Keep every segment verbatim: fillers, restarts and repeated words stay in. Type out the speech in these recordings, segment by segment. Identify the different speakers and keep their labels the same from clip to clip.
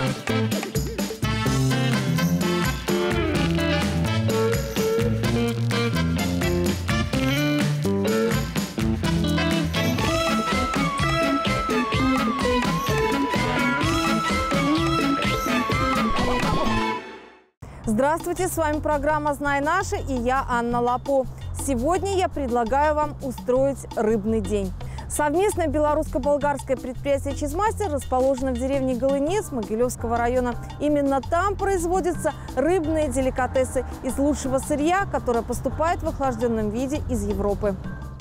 Speaker 1: Здравствуйте, с вами программа «Знай наше» и я, Анна Лапо. Сегодня я предлагаю вам устроить рыбный день. Совместное белорусско-болгарское предприятие «Чизмастер» расположено в деревне Голынец Могилевского района. Именно там производятся рыбные деликатесы из лучшего сырья, которое поступает в охлажденном виде из Европы.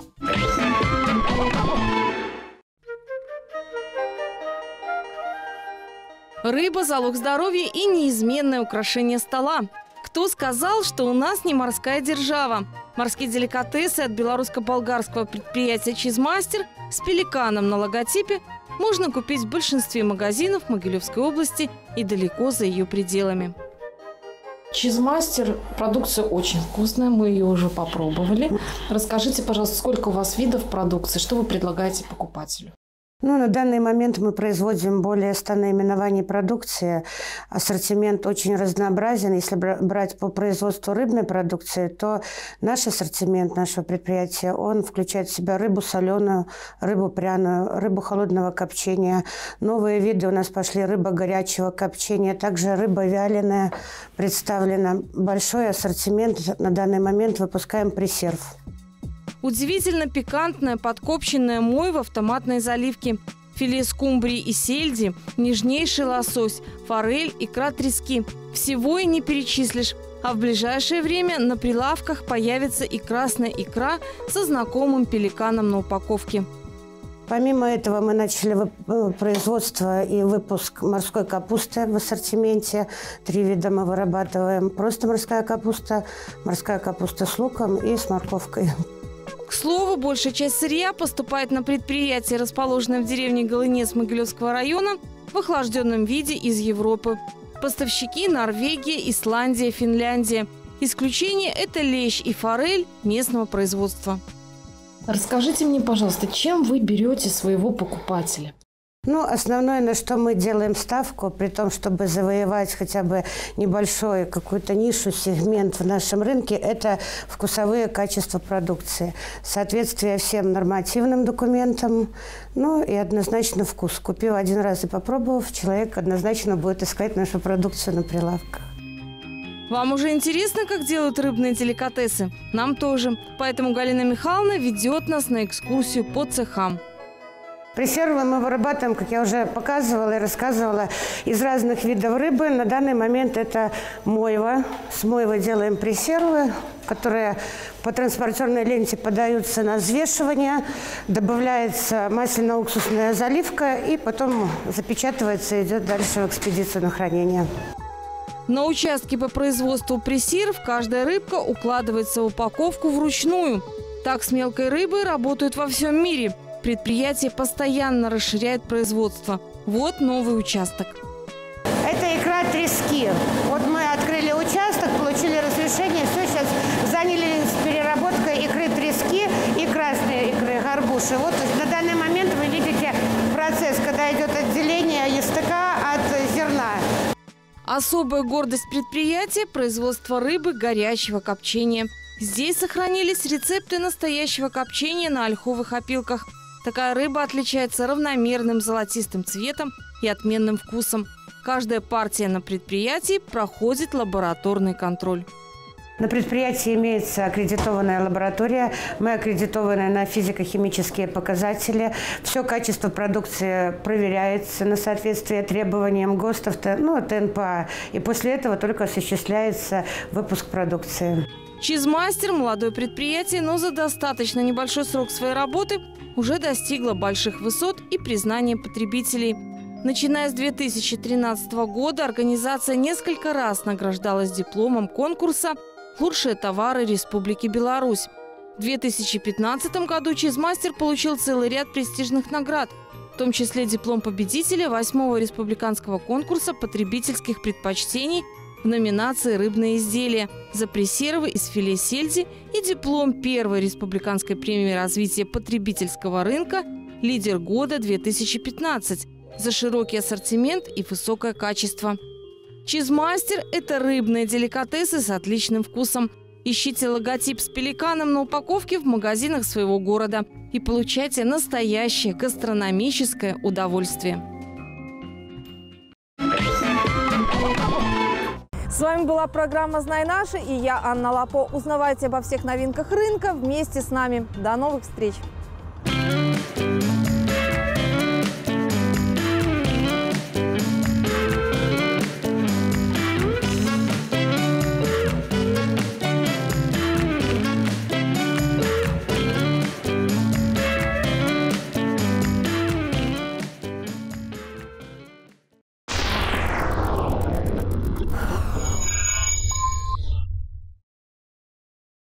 Speaker 1: Рыба – залог здоровья и неизменное украшение стола. Кто сказал, что у нас не морская держава? Морские деликатесы от белорусско-болгарского предприятия «Чизмастер» с пеликаном на логотипе можно купить в большинстве магазинов Могилевской области и далеко за ее пределами.
Speaker 2: «Чизмастер» – продукция очень вкусная, мы ее уже попробовали. Расскажите, пожалуйста, сколько у вас видов продукции, что вы предлагаете покупателю?
Speaker 3: Ну, на данный момент мы производим более ста наименований продукции. Ассортимент очень разнообразен. Если брать по производству рыбной продукции, то наш ассортимент нашего предприятия, он включает в себя рыбу соленую, рыбу пряную, рыбу холодного копчения. Новые виды у нас пошли: рыба горячего копчения, также рыба вяленая представлена. Большой ассортимент на данный момент, выпускаем пресерв.
Speaker 1: Удивительно пикантная подкопченная мойва в томатной заливке, филе скумбрии и сельди, нежнейший лосось, форель, икра трески. Всего и не перечислишь. А в ближайшее время на прилавках появится и красная икра со знакомым пеликаном на упаковке.
Speaker 3: Помимо этого мы начали производство и выпуск морской капусты в ассортименте. Три вида мы вырабатываем. Просто морская капуста, морская капуста с луком и с морковкой.
Speaker 1: К слову, большая часть сырья поступает на предприятие, расположенное в деревне Голынец Могилевского района, в охлажденном виде из Европы. Поставщики – Норвегия, Исландия, Финляндия. Исключение – это лещ и форель местного производства.
Speaker 2: Расскажите мне, пожалуйста, чем вы берете своего покупателя?
Speaker 3: Ну, основное, на что мы делаем ставку, при том, чтобы завоевать хотя бы небольшой какую-то нишу, сегмент в нашем рынке, это вкусовые качества продукции. Соответствие всем нормативным документам, ну и однозначно вкус. Купив один раз и попробовав, человек однозначно будет искать нашу продукцию на прилавках.
Speaker 1: Вам уже интересно, как делают рыбные деликатесы? Нам тоже. Поэтому Галина Михайловна ведет нас на экскурсию по цехам.
Speaker 3: Пресервы мы вырабатываем, как я уже показывала и рассказывала, из разных видов рыбы. На данный момент это мойва. С мойвы делаем пресервы, которые по транспортерной ленте подаются на взвешивание. Добавляется масляно-уксусная заливка и потом запечатывается и идет дальше в экспедицию на хранение.
Speaker 1: На участке по производству пресерв каждая рыбка укладывается в упаковку вручную. Так с мелкой рыбой работают во всем мире. Предприятие постоянно расширяет производство. Вот новый участок.
Speaker 3: Это икра трески. Вот мы открыли участок, получили разрешение. Все, сейчас занялись переработкой икры трески и красной икры горбуши. Вот на данный момент вы видите процесс, когда идет отделение ястыка от зерна.
Speaker 1: Особая гордость предприятия – производство рыбы горячего копчения. Здесь сохранились рецепты настоящего копчения на ольховых опилках. Такая рыба отличается равномерным золотистым цветом и отменным вкусом. Каждая партия на предприятии проходит лабораторный контроль.
Speaker 3: На предприятии имеется аккредитованная лаборатория. Мы аккредитованы на физико-химические показатели. Все качество продукции проверяется на соответствие требованиям ГОСТов, ну, ТНПА. И после этого только осуществляется выпуск продукции.
Speaker 1: «Чизмастер» – молодое предприятие, но за достаточно небольшой срок своей работы уже достигло больших высот и признания потребителей. Начиная с две тысячи тринадцатого года организация несколько раз награждалась дипломом конкурса «Лучшие товары Республики Беларусь». В две тысячи пятнадцатом году «Чизмастер» получил целый ряд престижных наград, в том числе диплом победителя восьмого республиканского конкурса потребительских предпочтений в номинации «Рыбные изделия» за пресервы из филе сельди и диплом первой республиканской премии развития потребительского рынка «Лидер года-две тысячи пятнадцать» за широкий ассортимент и высокое качество. Чизмастер – это рыбные деликатесы с отличным вкусом. Ищите логотип с пеликаном на упаковке в магазинах своего города и получайте настоящее гастрономическое удовольствие.
Speaker 4: С вами была программа «Знай наше» и я, Анна Лапо. Узнавайте обо всех новинках рынка вместе с нами. До новых встреч!